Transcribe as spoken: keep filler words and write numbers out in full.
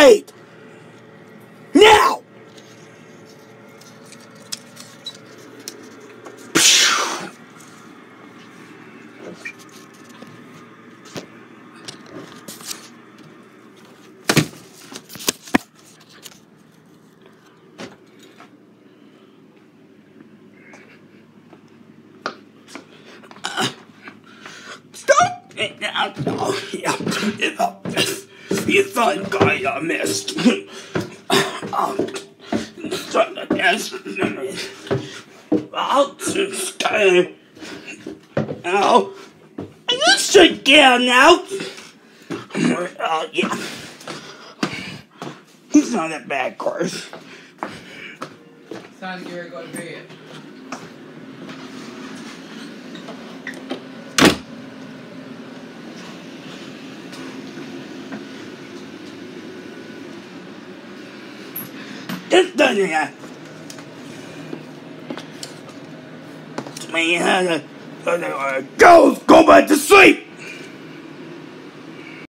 sleep! Now! Stop it now! Oh, yeah. You thought guy I missed. Oh, trying to dance with me. I'll just stay. Now, you should get now. Oh, yeah. He's not a bad course. It's time to get ready to go to bed. It's done yet. Man, go, go back to sleep.